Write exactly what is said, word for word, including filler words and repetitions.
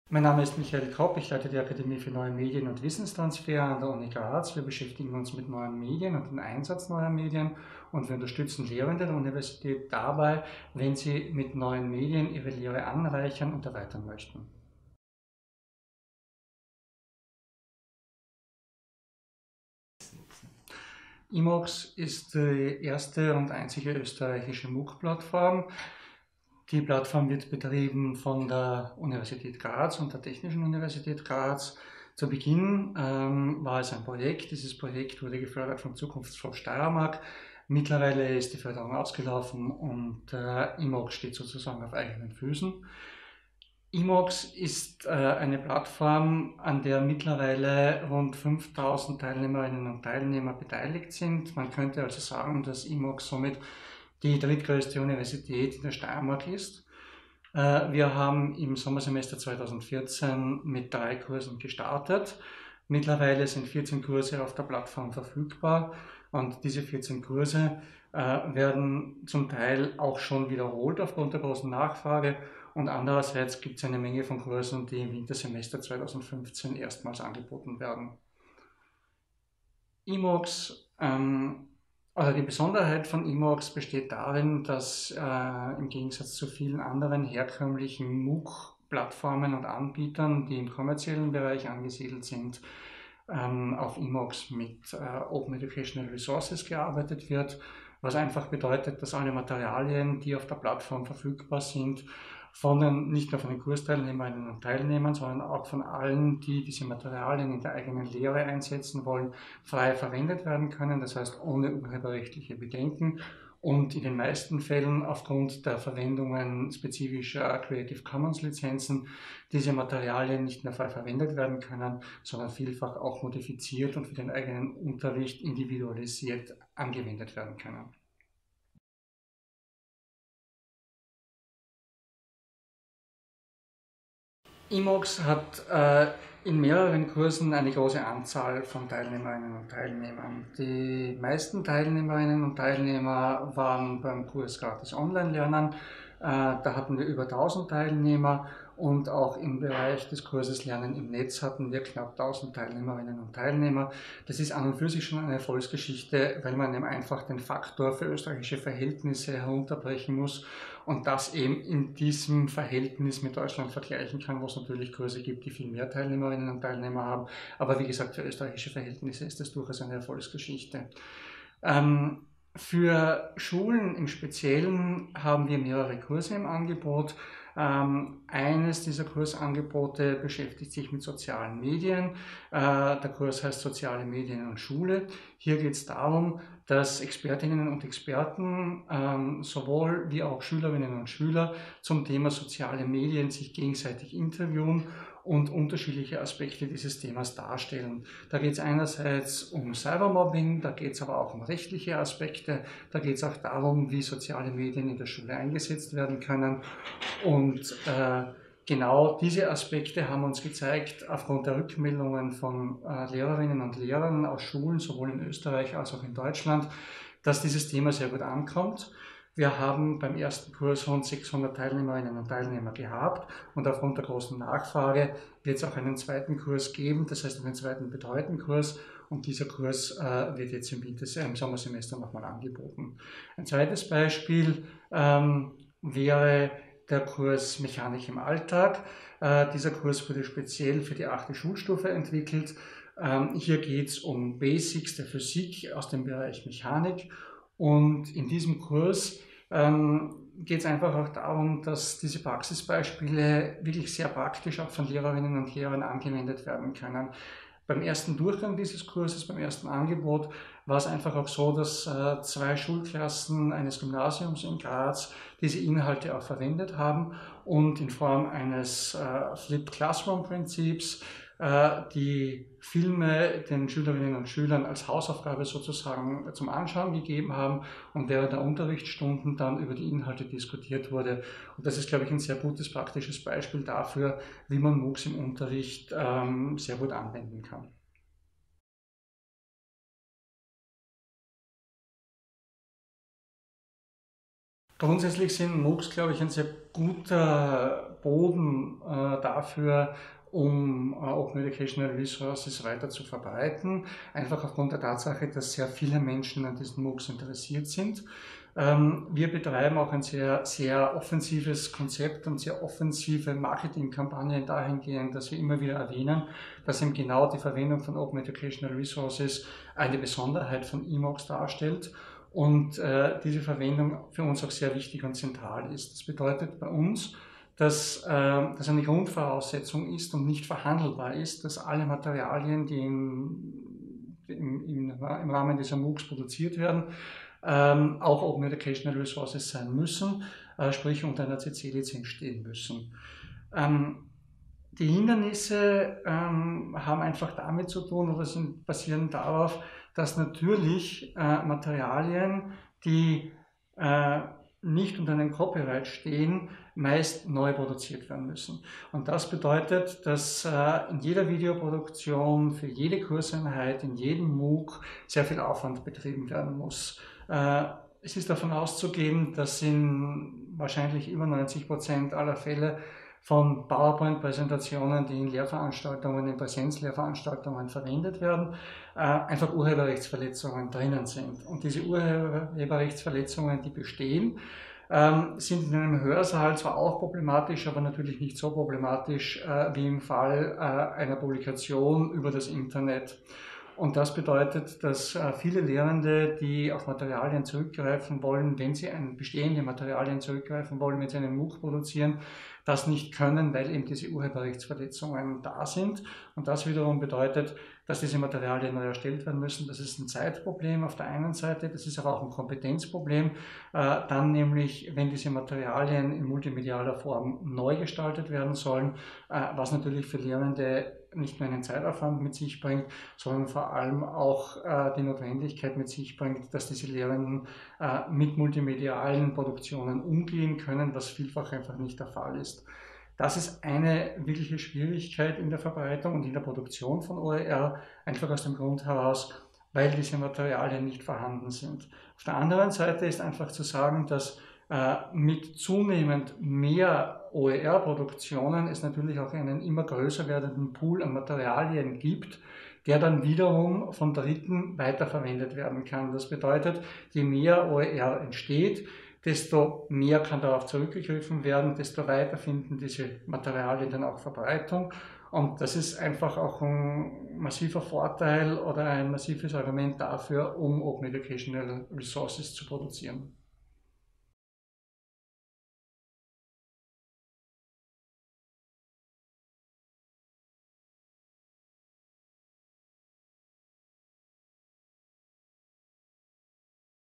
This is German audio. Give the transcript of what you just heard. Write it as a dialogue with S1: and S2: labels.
S1: Mein Name ist Michael Kopp, ich leite die Akademie für Neue Medien und Wissenstransfer an der Uni Graz. Wir beschäftigen uns mit neuen Medien und dem Einsatz neuer Medien und wir unterstützen Lehrende der Universität dabei, wenn sie mit neuen Medien ihre Lehre anreichern und erweitern möchten. Imox ist die erste und einzige österreichische MOOC-Plattform. Die Plattform wird betrieben von der Universität Graz und der Technischen Universität Graz. Zu Beginn ähm, war es ein Projekt. Dieses Projekt wurde gefördert vom Zukunftsfonds Steiermark. Mittlerweile ist die Förderung ausgelaufen und äh, Imox steht sozusagen auf eigenen Füßen. Imox ist äh, eine Plattform, an der mittlerweile rund fünftausend Teilnehmerinnen und Teilnehmer beteiligt sind. Man könnte also sagen, dass Imox somit die drittgrößte Universität in der Steiermark ist. Äh, wir haben im Sommersemester zweitausendvierzehn mit drei Kursen gestartet. Mittlerweile sind vierzehn Kurse auf der Plattform verfügbar und diese vierzehn Kurse äh, werden zum Teil auch schon wiederholt aufgrund der großen Nachfrage und andererseits gibt es eine Menge von Kursen, die im Wintersemester zweitausendfünfzehn erstmals angeboten werden. Imox, ähm, also die Besonderheit von Imox besteht darin, dass äh, im Gegensatz zu vielen anderen herkömmlichen MOOC-Plattformen und Anbietern, die im kommerziellen Bereich angesiedelt sind, ähm, auf Imox mit äh, Open Educational Resources gearbeitet wird, was einfach bedeutet, dass alle Materialien, die auf der Plattform verfügbar sind, von den, nicht nur von den Kursteilnehmerinnen und Teilnehmern, sondern auch von allen, die diese Materialien in der eigenen Lehre einsetzen wollen, frei verwendet werden können, das heißt ohne urheberrechtliche Bedenken und in den meisten Fällen aufgrund der Verwendungen spezifischer Creative Commons Lizenzen diese Materialien nicht nur frei verwendet werden können, sondern vielfach auch modifiziert und für den eigenen Unterricht individualisiert angewendet werden können. Imox hat äh, in mehreren Kursen eine große Anzahl von Teilnehmerinnen und Teilnehmern. Die meisten Teilnehmerinnen und Teilnehmer waren beim Kurs Gratis Online-Lernen. Äh, da hatten wir über tausend Teilnehmer und auch im Bereich des Kurses Lernen im Netz hatten wir knapp tausend Teilnehmerinnen und Teilnehmer. Das ist an und für sich schon eine Erfolgsgeschichte, weil man eben einfach den Faktor für österreichische Verhältnisse herunterbrechen muss und das eben in diesem Verhältnis mit Deutschland vergleichen kann, wo es natürlich Kurse gibt, die viel mehr Teilnehmerinnen und Teilnehmer haben. Aber wie gesagt, für österreichische Verhältnisse ist das durchaus eine Erfolgsgeschichte. Ähm, für Schulen im Speziellen haben wir mehrere Kurse im Angebot. Ähm, eines dieser Kursangebote beschäftigt sich mit sozialen Medien. Äh, der Kurs heißt Soziale Medien und Schule. Hier geht es darum, dass Expertinnen und Experten, ähm, sowohl wie auch Schülerinnen und Schüler zum Thema soziale Medien sich gegenseitig interviewen und unterschiedliche Aspekte dieses Themas darstellen. Da geht es einerseits um Cybermobbing, da geht es aber auch um rechtliche Aspekte, da geht es auch darum, wie soziale Medien in der Schule eingesetzt werden können und äh, genau diese Aspekte haben uns gezeigt, aufgrund der Rückmeldungen von äh, Lehrerinnen und Lehrern aus Schulen, sowohl in Österreich als auch in Deutschland, dass dieses Thema sehr gut ankommt. Wir haben beim ersten Kurs rund sechshundert Teilnehmerinnen und Teilnehmer gehabt und aufgrund der großen Nachfrage wird es auch einen zweiten Kurs geben, das heißt einen zweiten betreuten Kurs und dieser Kurs äh, wird jetzt im, Winter, im Sommersemester nochmal angeboten. Ein zweites Beispiel ähm, wäre der Kurs Mechanik im Alltag. Äh, dieser Kurs wurde speziell für die achte Schulstufe entwickelt. Ähm, hier geht es um Basics der Physik aus dem Bereich Mechanik und in diesem Kurs ähm, geht es einfach auch darum, dass diese Praxisbeispiele wirklich sehr praktisch auch von Lehrerinnen und Lehrern angewendet werden können. Beim ersten Durchgang dieses Kurses, beim ersten Angebot, war es einfach auch so, dass äh, zwei Schulklassen eines Gymnasiums in Graz diese Inhalte auch verwendet haben und in Form eines äh, Flipped Classroom Prinzips äh, die Filme den Schülerinnen und Schülern als Hausaufgabe sozusagen zum Anschauen gegeben haben und während der Unterrichtsstunden dann über die Inhalte diskutiert wurde. Und das ist, glaube ich, ein sehr gutes praktisches Beispiel dafür, wie man MOOCs im Unterricht ähm, sehr gut anwenden kann. Grundsätzlich sind MOOCs, glaube ich, ein sehr guter Boden äh, dafür, um äh, Open Educational Resources weiter zu verbreiten. Einfach aufgrund der Tatsache, dass sehr viele Menschen an diesen MOOCs interessiert sind. Ähm, wir betreiben auch ein sehr, sehr offensives Konzept und sehr offensive Marketingkampagnen dahingehend, dass wir immer wieder erwähnen, dass eben genau die Verwendung von Open Educational Resources eine Besonderheit von E MOOCs darstellt. Und äh, diese Verwendung für uns auch sehr wichtig und zentral ist. Das bedeutet bei uns, dass äh, das eine Grundvoraussetzung ist und nicht verhandelbar ist, dass alle Materialien, die in, im, im, im Rahmen dieser MOOCs produziert werden, ähm, auch Open Educational Resources sein müssen, äh, sprich unter einer C C-Lizenz stehen müssen. Ähm, die Hindernisse ähm, haben einfach damit zu tun oder sind, basieren darauf, dass natürlich äh, Materialien, die äh, nicht unter einem Copyright stehen, meist neu produziert werden müssen. Und das bedeutet, dass äh, in jeder Videoproduktion, für jede Kurseinheit, in jedem MOOC sehr viel Aufwand betrieben werden muss. Äh, es ist davon auszugehen, dass in wahrscheinlich über neunzig Prozent aller Fälle von PowerPoint-Präsentationen, die in Lehrveranstaltungen, in Präsenzlehrveranstaltungen verwendet werden, äh, einfach Urheberrechtsverletzungen drinnen sind. Und diese Urheberrechtsverletzungen, die bestehen, ähm, sind in einem Hörsaal zwar auch problematisch, aber natürlich nicht so problematisch äh, wie im Fall äh, einer Publikation über das Internet. Und das bedeutet, dass äh, viele Lehrende, die auf Materialien zurückgreifen wollen, wenn sie an bestehende Materialien zurückgreifen wollen, wenn sie einen MOOC produzieren, das nicht können, weil eben diese Urheberrechtsverletzungen da sind. Und das wiederum bedeutet, dass diese Materialien neu erstellt werden müssen. Das ist ein Zeitproblem auf der einen Seite, das ist aber auch ein Kompetenzproblem. Äh, dann nämlich, wenn diese Materialien in multimedialer Form neu gestaltet werden sollen, äh, was natürlich für Lehrende nicht nur einen Zeitaufwand mit sich bringt, sondern vor allem auch äh, die Notwendigkeit mit sich bringt, dass diese Lehrenden äh, mit multimedialen Produktionen umgehen können, was vielfach einfach nicht der Fall ist. Das ist eine wirkliche Schwierigkeit in der Verbreitung und in der Produktion von O E R, einfach aus dem Grund heraus, weil diese Materialien nicht vorhanden sind. Auf der anderen Seite ist einfach zu sagen, dass äh, mit zunehmend mehr O E R-Produktionen es natürlich auch einen immer größer werdenden Pool an Materialien gibt, der dann wiederum von Dritten weiterverwendet werden kann. Das bedeutet, je mehr O E R entsteht, desto mehr kann darauf zurückgegriffen werden, desto weiter finden diese Materialien dann auch Verbreitung. Und das ist einfach auch ein massiver Vorteil oder ein massives Argument dafür, um Open Educational Resources zu produzieren.